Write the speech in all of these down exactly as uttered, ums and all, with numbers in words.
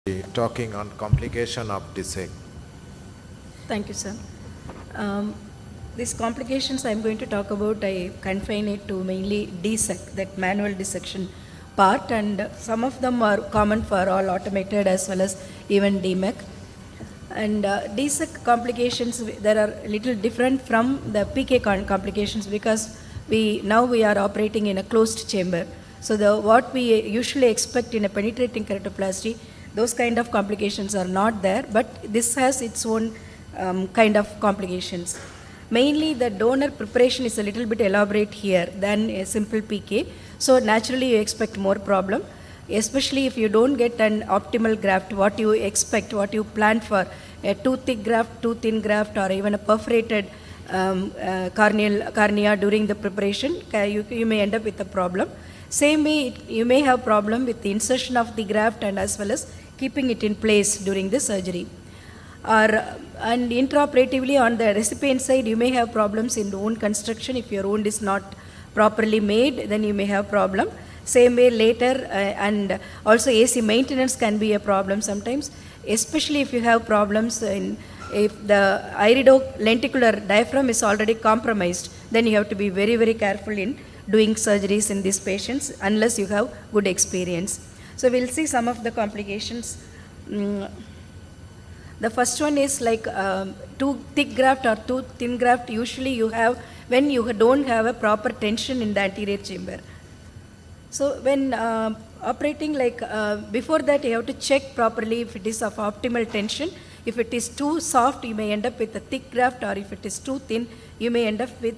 Talking on complication of dissect. Thank you, sir. Um, these complications I'm going to talk about, I confine it to mainly dissect, that manual dissection part, and some of them are common for all automated as well as even D M E C. And uh, dissect complications, there are a little different from the P K complications because we now we are operating in a closed chamber. So the what we usually expect in a penetrating keratoplasty, those kind of complications are not there, but this has its own um, kind of complications. Mainly the donor preparation is a little bit elaborate here than a simple P K. So naturally you expect more problem, especially if you don't get an optimal graft, what you expect, what you plan for, a too thick graft, too thin graft, or even a perforated um, uh, corneal, cornea during the preparation, you, you may end up with a problem. Same way, it, you may have problem with the insertion of the graft and as well as keeping it in place during the surgery. Or, and intraoperatively on the recipient side, you may have problems in the wound construction. If your wound is not properly made, then you may have problem. Same way later, uh, and also A C maintenance can be a problem sometimes, especially if you have problems in, if the irido-lenticular diaphragm is already compromised, then you have to be very, very careful in doing surgeries in these patients unless you have good experience. So we'll see some of the complications. Mm. The first one is like um, too thick graft or too thin graft. Usually you have when you don't have a proper tension in the anterior chamber. So when uh, operating, like uh, before that you have to check properly if it is of optimal tension. If it is too soft, you may end up with a thick graft, or if it is too thin, you may end up with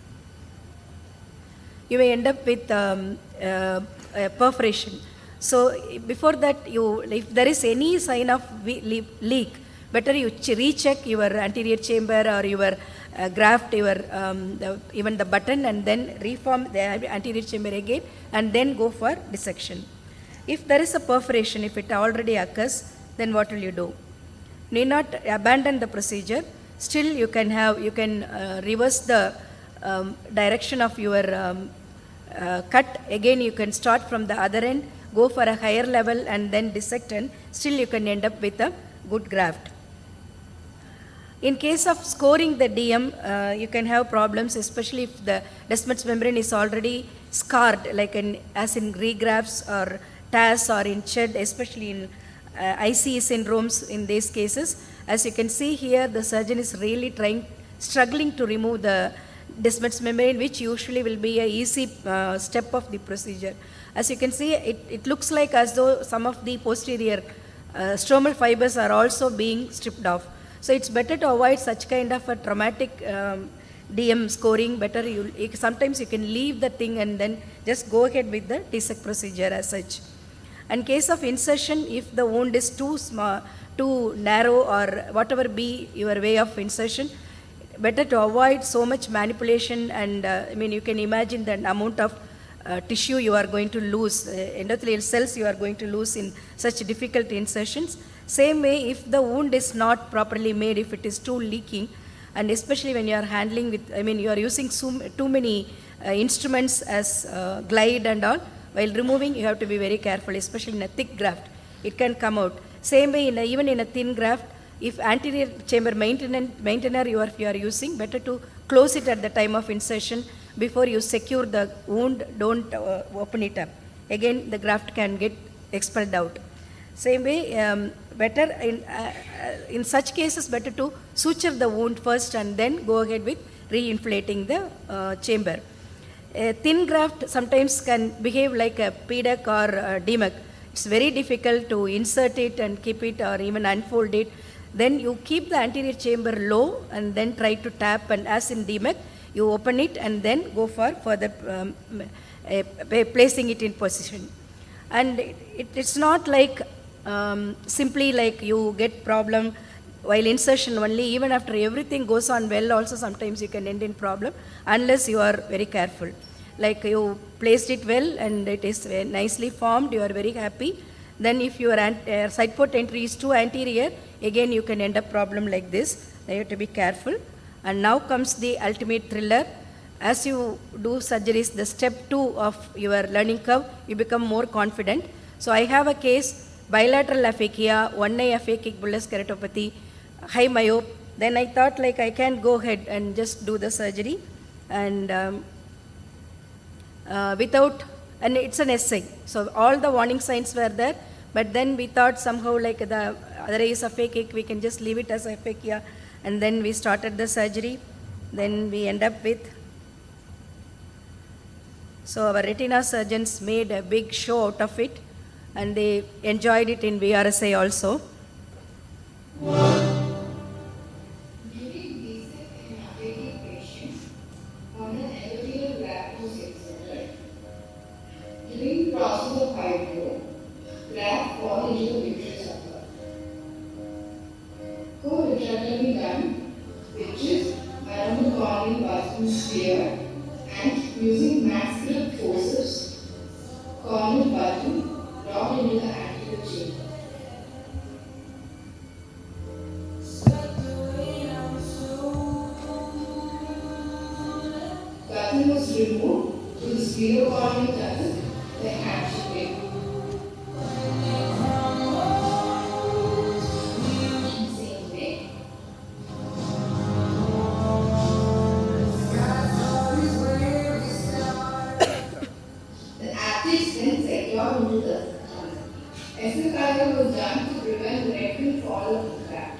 you may end up with um, uh, uh, perforation. So before that, you, if there is any sign of leak, better you recheck your anterior chamber or your uh, graft, your um, the, even the button, and then reform the anterior chamber again, and then go for dissection. If there is a perforation, if it already occurs, then what will you do? Need not abandon the procedure. Still, you can have you can uh, reverse the um, direction of your um, uh, cut. Again, you can start from the other end, go for a higher level, and then dissect, and still you can end up with a good graft. In case of scoring the D M, uh, you can have problems, especially if the Descemet's membrane is already scarred, like in, as in regrafts or T A S or in C H E D, especially in uh, I C E syndromes in these cases. As you can see here, the surgeon is really trying, struggling to remove the Descemet's membrane, which usually will be a easy uh, step of the procedure. As you can see, it, it looks like as though some of the posterior uh, stromal fibers are also being stripped off. So it's better to avoid such kind of a traumatic um, D M scoring. Better you, you sometimes you can leave the thing and then just go ahead with the dissect procedure as such. In case of insertion, if the wound is too small, too narrow, or whatever be your way of insertion, better to avoid so much manipulation. And uh, I mean, you can imagine the amount of uh, tissue you are going to lose, uh, endothelial cells you are going to lose in such difficult insertions. Same way, if the wound is not properly made, if it is too leaking, and especially when you are handling with, I mean, you are using so, too many uh, instruments as uh, glide and all, while removing, you have to be very careful, especially in a thick graft. It can come out. Same way, in a, even in a thin graft, if anterior chamber maintainer you are, you are using, better to close it at the time of insertion before you secure the wound, don't uh, open it up. Again, the graft can get expelled out. Same way, um, better in, uh, in such cases, better to suture the wound first and then go ahead with re-inflating the uh, chamber. A thin graft sometimes can behave like a P D E C or a D M E C. It's very difficult to insert it and keep it or even unfold it. Then you keep the anterior chamber low and then try to tap, and as in D M E C, you open it and then go for further um, uh, placing it in position. And it, it, it's not like um, simply like you get problem while insertion only. Even after everything goes on well, also sometimes you can end in problem unless you are very careful. Like you placed it well and it is nicely formed, you are very happy. Then if your uh, side port entry is too anterior, again you can end up problem like this. You have to be careful. And now comes the ultimate thriller. As you do surgeries, the step two of your learning curve, you become more confident. So I have a case bilateral aphakia, one eye aphakic bullous keratopathy, high myope. Then I thought like I can go ahead and just do the surgery and um, uh, without, and it's an essay. So all the warning signs were there, but then we thought somehow like the other eye is aphakic, we can just leave it as aphakia, and then we started the surgery. Then we end up with, so our retina surgeons made a big show out of it, and they enjoyed it in V R S I also. During the process of hydro, graft fall into the vitreous sucker. Co-vitrectomy done, which is around the corneal vascular sphere, and using maxillary forceps, corneal button brought into the anterior chamber. Button was removed to the sphenocorneal tunnel, the hatchet way. Same way. The actives then secured into the tunnel. Esophagus was done to prevent the rectal fall of the graft.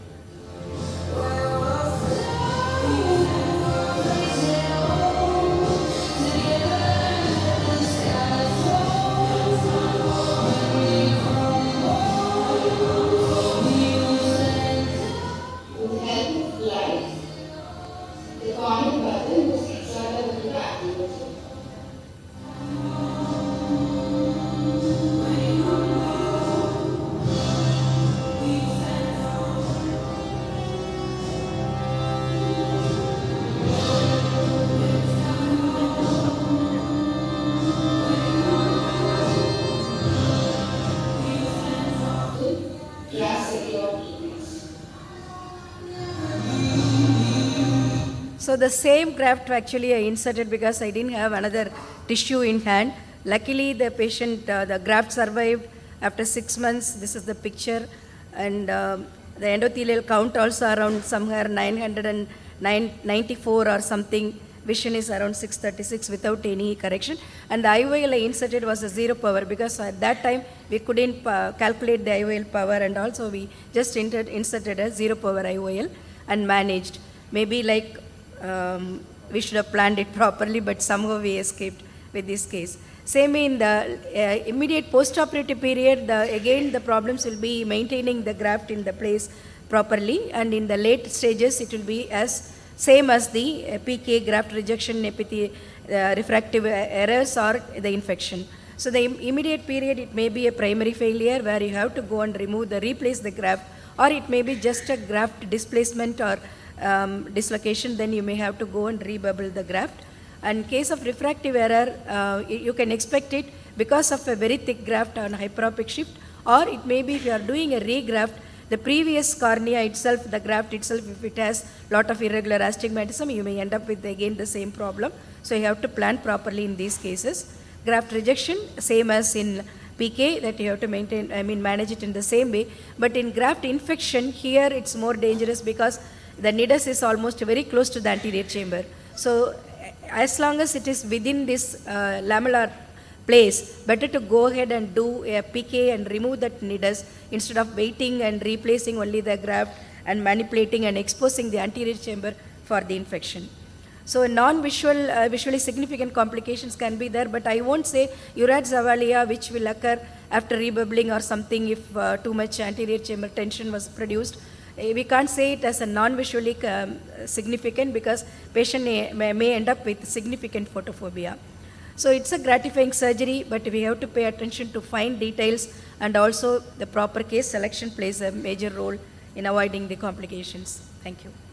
So the same graft actually I inserted because I didn't have another tissue in hand. Luckily the patient, uh, the graft survived after six months. This is the picture, and uh, the endothelial count also around somewhere nine hundred ninety-four or something. Vision is around six thirty-six without any correction. And the I O L I inserted was a zero power because at that time we couldn't uh, calculate the I O L power, and also we just inserted, inserted a zero power I O L and managed. Maybe like um, we should have planned it properly, but somehow we escaped with this case. Same in the uh, immediate post-operative period, the, again the problems will be maintaining the graft in the place properly, and in the late stages it will be as same as the uh, P K, graft rejection, epithe, uh, refractive errors or the infection. So the im immediate period, it may be a primary failure where you have to go and remove the, replace the graft, or it may be just a graft displacement or um, dislocation, then you may have to go and rebubble the graft. And case of refractive error, uh, you can expect it because of a very thick graft on hyperopic shift, or it may be if you are doing a regraft, the previous cornea itself, the graft itself, if it has lot of irregular astigmatism, you may end up with again the same problem. So you have to plan properly in these cases. Graft rejection, same as in P K, that you have to maintain, I mean manage it in the same way. But in graft infection, here it's more dangerous because the nidus is almost very close to the anterior chamber. So as long as it is within this uh, lamellar place, better to go ahead and do a P K and remove that nidus instead of waiting and replacing only the graft and manipulating and exposing the anterior chamber for the infection. So non-visual, uh, visually significant complications can be there, but I won't say urate zavalia, which will occur after rebubbling or something if uh, too much anterior chamber tension was produced. We can't say it as a non-visually um, significant because patient may, may end up with significant photophobia. So it's a gratifying surgery, but we have to pay attention to fine details, and also the proper case selection plays a major role in avoiding the complications. Thank you.